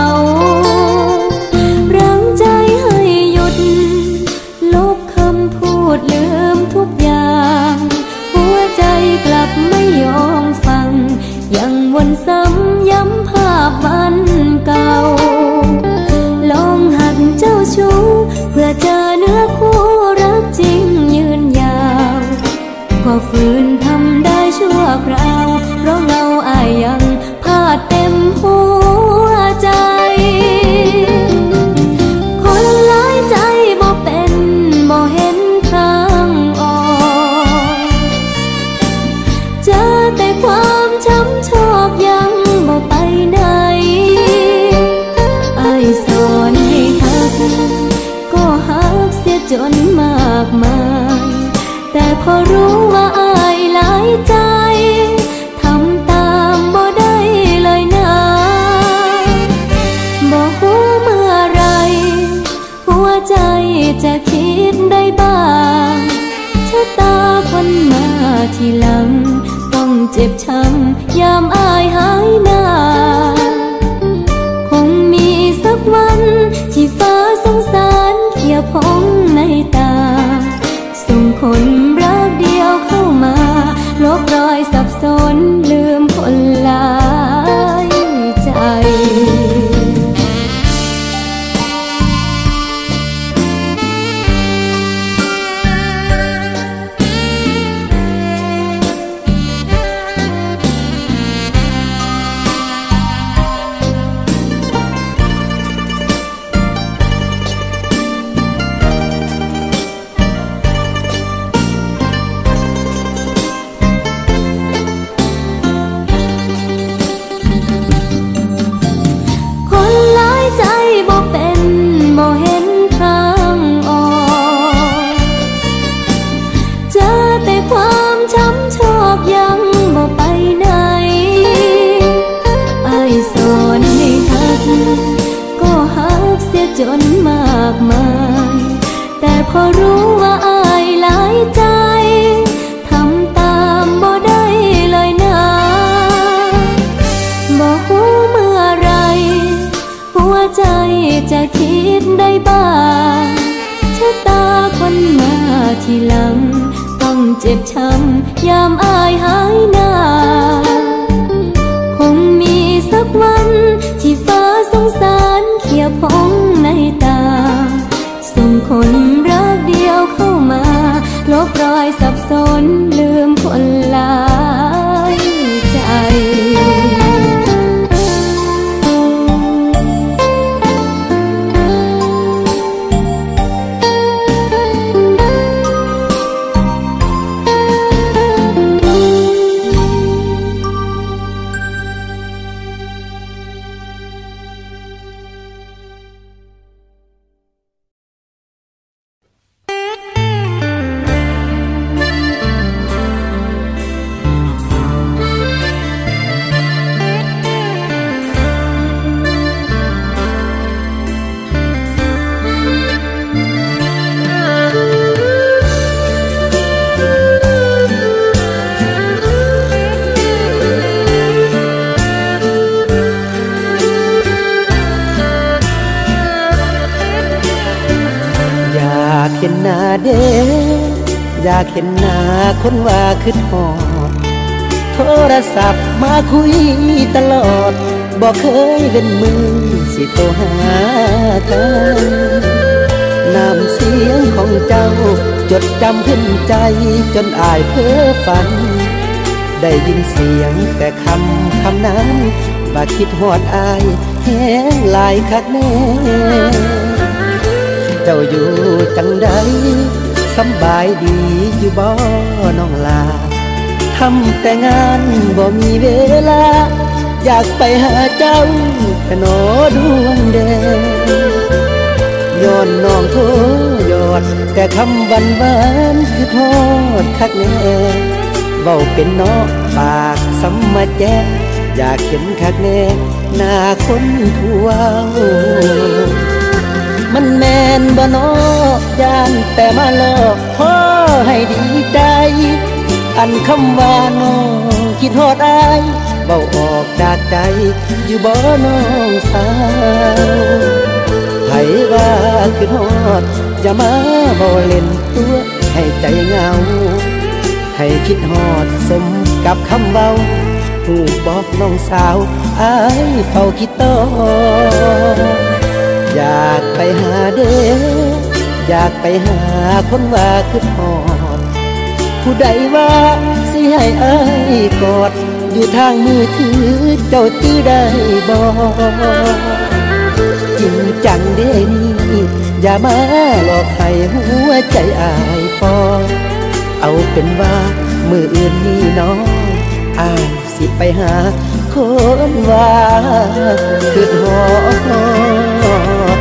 รั้งใจให้หยุดลบคำพูดลืมทุกอย่างหัวใจกลับไม่ยอมฟังยังวนซ้ำย้ำภาพวันเก่าลองหักเจ้าชู้เพื่อเจอเนื้อคู่รักจริงยืนยาวก็ฝืนทำได้ชั่วคราวเพราะเงาอายยังพาดเต็มหัวใจคนหลายใจบ่เป็นบ่เห็นทางออกเจอแต่ความช้ำชอกยังบ่ไปไหนอายสอนให้หักก็หักเสียจนมากมายแต่พอรู้ว่าอายหลายใจทำตามบ่ได้เลยนะบ่ฮู้เมื่อไรหัวใจจะคิดได้บ้างชะตาคนมาทีหลังต้องเจ็บช้ำยามอายหายหน้าคงมีสักวันที่ฟ้าสงสารเขียวพงในตาส่งคนรักเดียวเข้ามาลบรอยสับสนลืมคนหลายใจก็รู้ว่าอายหลายใจทำตามบ่ได้เลยนะบ่ฮู้เมื่อไรหัวใจจะคิดได้บ้างชะตาคนมาทีหลังต้องเจ็บช้ำยามอายหายหน้าคงมีสักวันที่ฟ้าสงสารเขียพงในตาส่งคนรักเดียวเข้ามาลบรอยสับสนลืมคนหลายใจเห็นหน้าเด้อยากเห็นหน้าคนว่าคิดฮอดโทรศัพท์มาคุยตลอดบอกเคยเป็นมือสิโทรหากันน้ำเสียงของเจ้าจดจำขึ้นใจจนอายเพ้อฝันได้ยินเสียงแต่คำคำนั้นว่าคิดฮอดอายแห้งหลายคักแน่เจ้าอยู่จังใดสำบายดีอยู่บ่น้องลาทำแต่งานบ่มีเวลาอยากไปหาเจ้าแค่นอดวงแดงย้อนน้องโทรยอดแต่คำหวานหวานคือทอดคักแน่เว้าเป็นนอปากสำมาแจ้อยากเห็นคักแน่หน้าคนทั่วมันแม่นบ่น้อย่านแต่มาหลอกพ่อให้ดีใจอันคำว่าน้องคิดฮอดอายเบาออกจากใจอยู่บ่น้องสาวไผว่าคิดฮอดอย่ามาบ่เล่นตัวให้ใจเหงาให้คิดฮอดสมกับคำเบาผู้บอกน้องสาวอายเฝ้าคิดต่ออยากไปหาเด้ออยากไปหาคนว่าคือฮอดผู้ใดว่าสิให้อายกอดอยู่ทางมือถือเจ้าตื้อได้บ่จริงจังเด้นี่อย่ามาหลอกให้หัวใจอายฟอเอาเป็นว่ามืออื่นนี่น้องอายสิไปหาคนว่าคือฮอด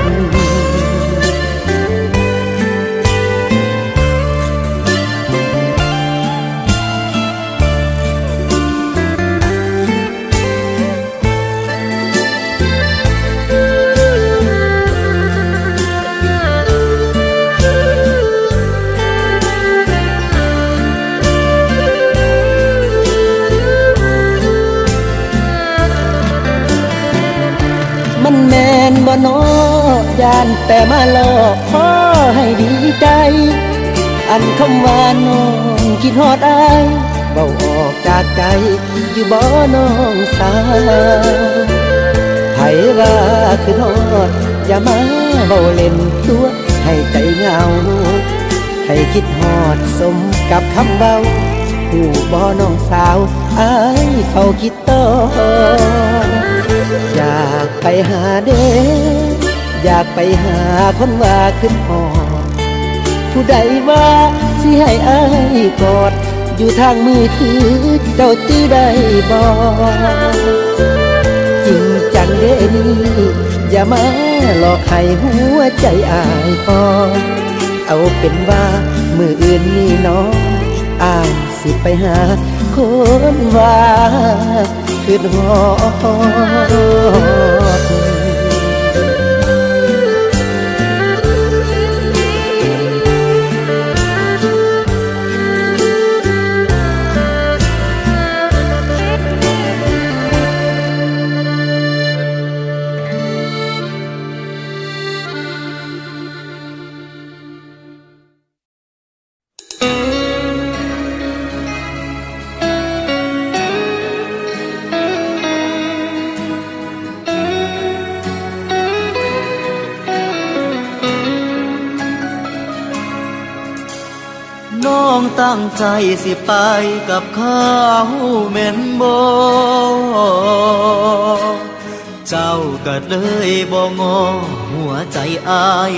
มันแม่นบ่น้อย่านแต่มาหลอกพ่อให้ดีใจอันคำว่าน้องคิดฮอดอายเบาออกจากใจอยู่บ่น้องสาวไผว่าคือฮอดอย่ามาเบาเล่นตัวให้ใจเหงาให้คิดฮอดสมกับคำเบาผู้บ่น้องสาวอายเขาคิดต่ออยากไปหาเด้อยากไปหาคนว่าขึ้นฮอดผู้ใดว่าสิให้อายกอดอยู่ทางมือถือเจ้าจื้อได้บ่จริงจังเด้นี่อย่ามาหลอกให้หัวใจอายฟอเอาเป็นว่ามืออื่นนี่น้องอายสิไปหาคนว่าขึ้นฮอดตั้งใจสิไปกับเขาแม่นบ่เจ้าก็เลยบ่งอหัวใจอาย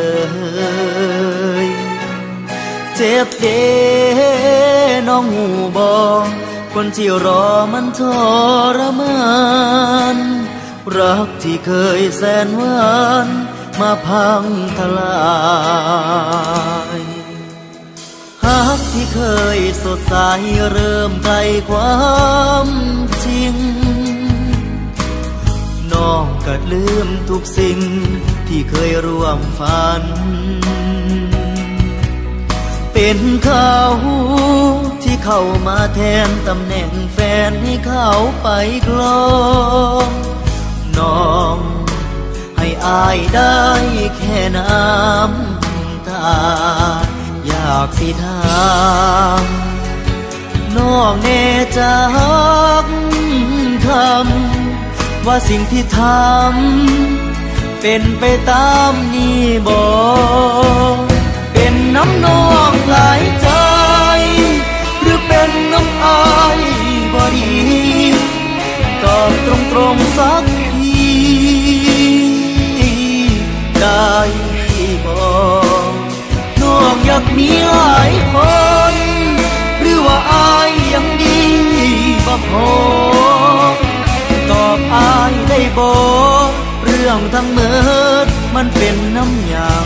เลยเจ็บเด้น้องหูบ่คนที่รอมันทรมานรักที่เคยแสนหวานมาพังทลายฮักที่เคยสดใสเริ่มไกลความจริงน้องก็ลืมทุกสิ่งที่เคยร่วมฝันเป็นเขาที่เข้ามาแทนตำแหน่งแฟนให้เขาไปกลองน้องให้อายได้แค่น้ำตาอยากสิถามน้องแน่จักคำว่าสิ่งที่ทำเป็นไปตามนี้บ่เป็นน้ำน้องหลายใจหรือเป็นน้ำอายบ่ดีตอบตรงๆสักทีได้บ่น้องอยากมีหลายคนหรือว่าอายยังดีบ่พอตอบอายได้บ่เรื่องทั้งหมดมันเป็นน้ำหยัง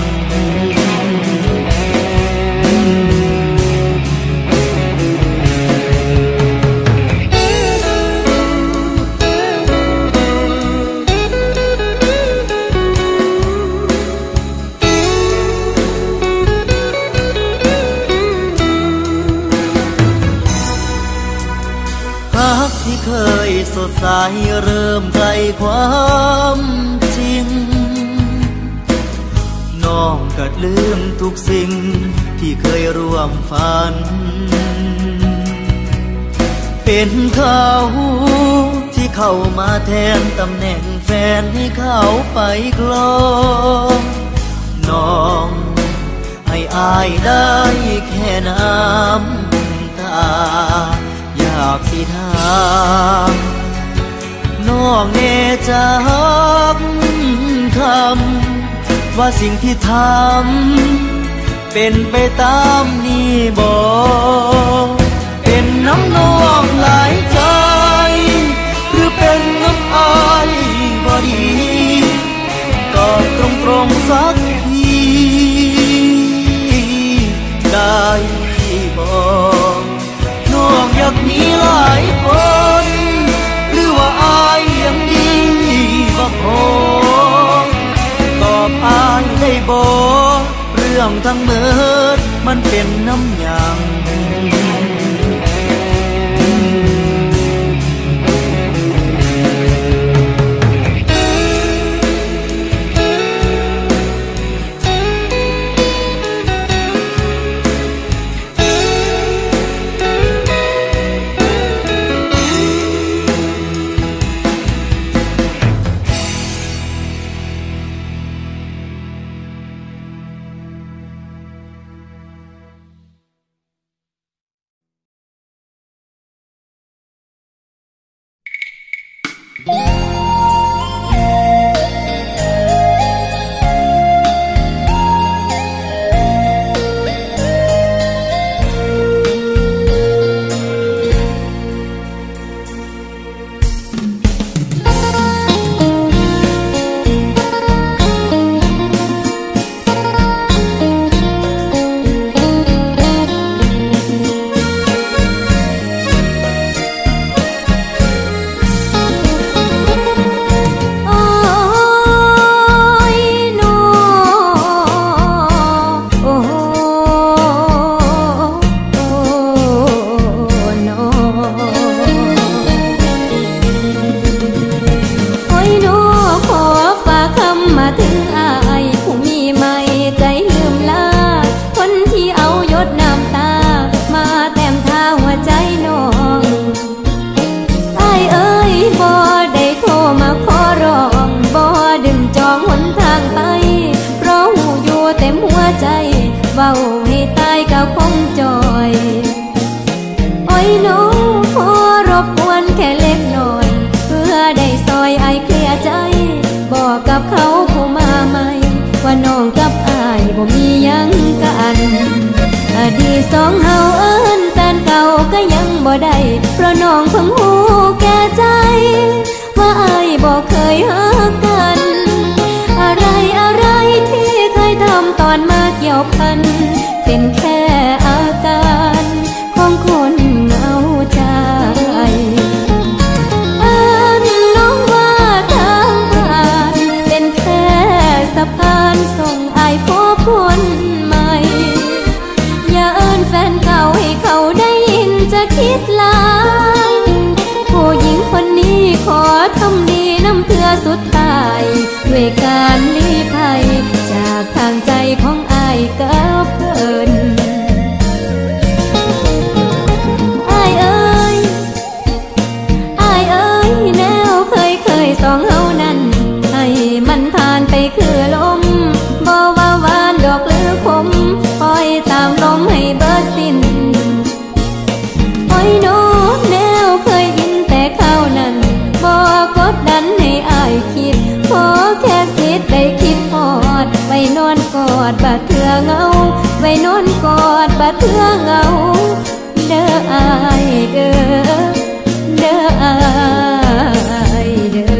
รักที่เคยสดใสเริ่มไกลความจริงน้องก็ลืมทุกสิ่งที่เคยร่วมฝันเป็นเขาที่เข้ามาแทนตำแหน่งแฟนให้เขาไปกลองน้องให้อายได้แค่น้ำตาอยากสิถามน้องแน่จักคำว่าสิ่งที่ทำเป็นไปตามนี้บ่เป็นน้ำน้องหลายใจหรือเป็นน้ำอายบ่ดีตอบตรงๆสักทีได้บ่น้องอยากมีหลายคนหรือว่าอายยังดีบ่พอตอบอายได้บ่เรื่องทั้งหมดมันเป็นน้ำหยังอนมาเกี่ยวพันเป็นแค่อาการของคนเหงาใจอันน้องว่าทางผ่านเป็นแค่สะพานส่งอายพบคนใหม่อย่าเอิ้นแฟนเก่าให้เขาได้ยินจะคิดหลายผู้หญิงคนนี้ขอทำดีน้ำเพื่อสุดท้ายด้วยการลี้ภัยจากทางใจของอายกับเพิ่นอายเอ้ยอายเอ้ยแนวเคยเคยสองเฮานั้นให้มันผ่านไปคือลมบ่ว่าหวานดอกหรือขมปล่อยตามลมให้เบิดสิ้นปล่อยโน้มแนวเคยอินแต่ข้าวนั้นบ่กดดันให้อายคิดขอแค่สิทธิ์ได้คิดฮอดไว้นอนกอดบาดเทื่อเงาไว้นอนกอดบาดเทื่อเงาเด้ออายเด้อเด้ออายเด้อ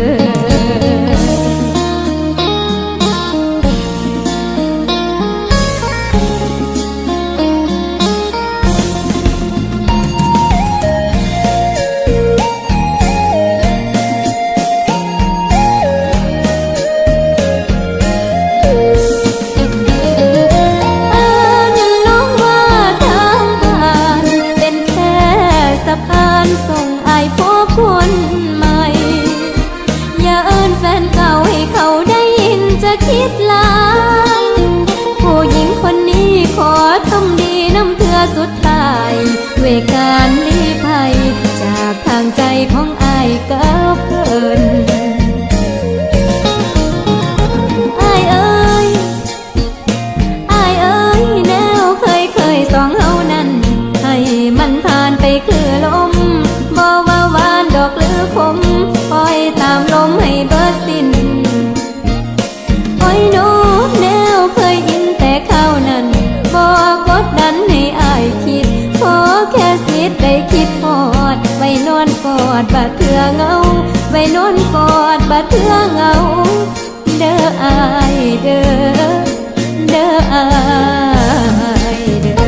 ส่งอายพบคนใหม่อย่าเอิ้นแฟนเก่าให้เขาได้ยินจะคิดหลายผู้หญิงคนนี้ขอทำดีน้ำเพื่อสุดท้ายด้วยการลี้ภัยจากทางใจของอายกับเพิ่นอายเอ้ยอายเอ้ยแนวเคยเคยสองเฮานั้นให้มันผ่านไปคือลมบ่ว่าหวานดอกหรือขมปล่อยตามลมให้เบิดสิ้นปล่อยโน้มแนวเคยอินแต่ข้าวนั้นบ่กดดันให้อายคิดขอแค่สิทธิ์ได้คิดฮอดไว้นอนกอดบาดเทื่อเงาไว้นอนกอดบาดเทื่อเงาเด้ออายเด้อเด้ออายเด้อ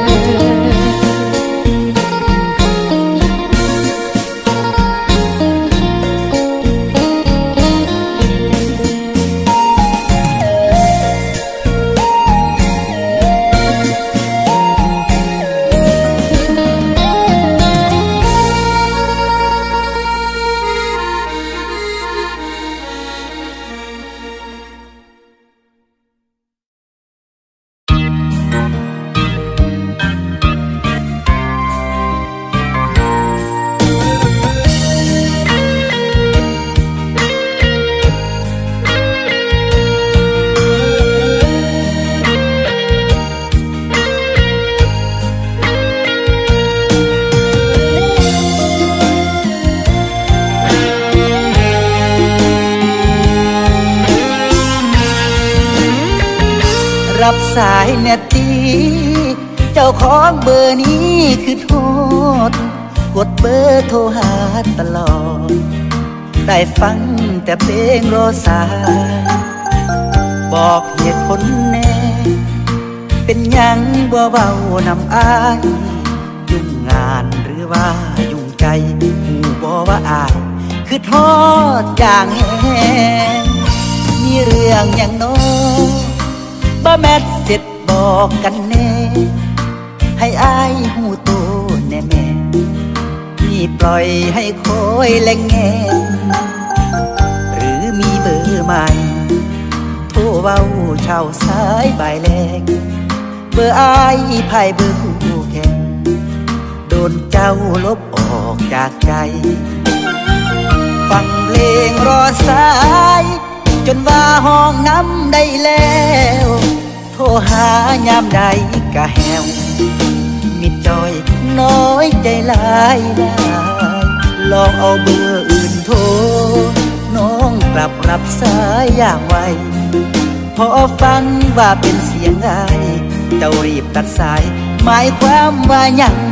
รับสายเน็ตตีเจ้าของเบอร์นี้คือโทษกดเบอร์โทรหาตลอดได้ฟังแต่เพลงรอสายบอกเหตุผลแน่เป็นยังบ่เว้านำอายยุ่งงานหรือว่ายุ่งใจหูบ่ว่าอายคือโทษอย่างแห้งมีเรื่องอย่างโน้บ่แม่นเสร็จบอกกันแน่ให้อายหูโตแน่แม่มีปล่อยให้คอยแลงแงหรือมีเบอร์ใหม่โทรเว้าเช่าสายบ่ายแลงเบอร์อายไพ่เบอร์คู่แข่งโดนเจ้าลบออกจากใจฟังเพลงรอสายจนว่าห้องน้ำได้แล้วโทรหายามใดก็แหวมิดจอยน้อยใจหลายได้ลองเอาเบอร์อื่นโทรน้องกลับรับสายอย่างไวพอฟังว่าเป็นเสียงอายเจ้ารีบตัดสายหมายความว่าหยัง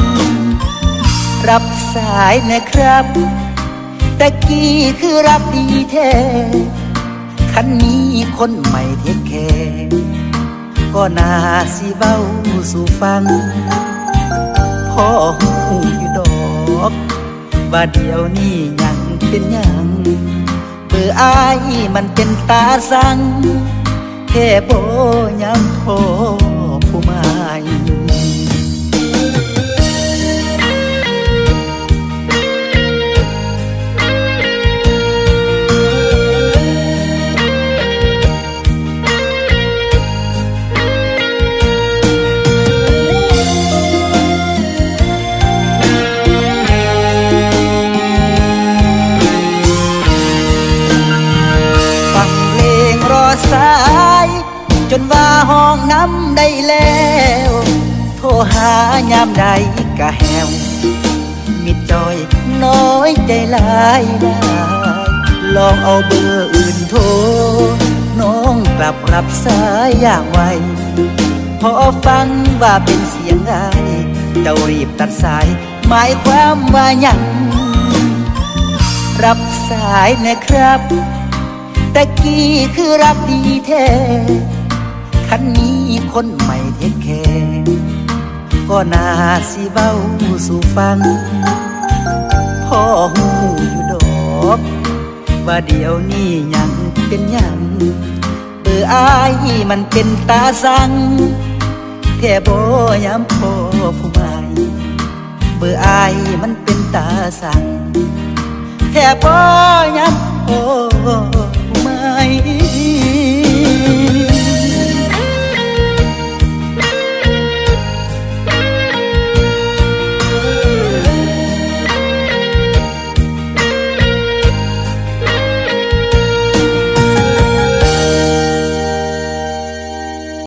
รับสายนะครับตะกี้คือรับดีแท้คันนี้คนใหม่เทคแคร์ก็น่าสิเว้าสู่ฟังพ่อหูอยู่ดอกว่าเดี๋ยวนี้ยังเป็นหยังเบื่ออายมันเป็นตาสั่งแค่บ่ย้ำพ่อผู้ใหม่สายจนว่าห้องน้ำได้แล้วโทรหายามใดกะแหวมิดจอยน้อยใจหลายได้ลองเอาเบอร์อื่นโทรน้องกลับรับสายอย่างไวพอฟังว่าเป็นเสียงอายเจ้ารีบตัดสายหมายความว่าหยังรับสายนะครับแต่กี้คือรักดีแท้คันนี้คนใหม่เทคแคร์ก็น่าสิเว้าสู่ฟังพ่อหูอยู่ดอกว่าเดี๋ยวนี้ยังเป็นหยังเบื่ออายมันเป็นตาสั่งแค่บ่ย้ำพ่อผู้ใหม่เบื่ออายมันเป็นตาสั่งแค่บ่ย้ำพ่อ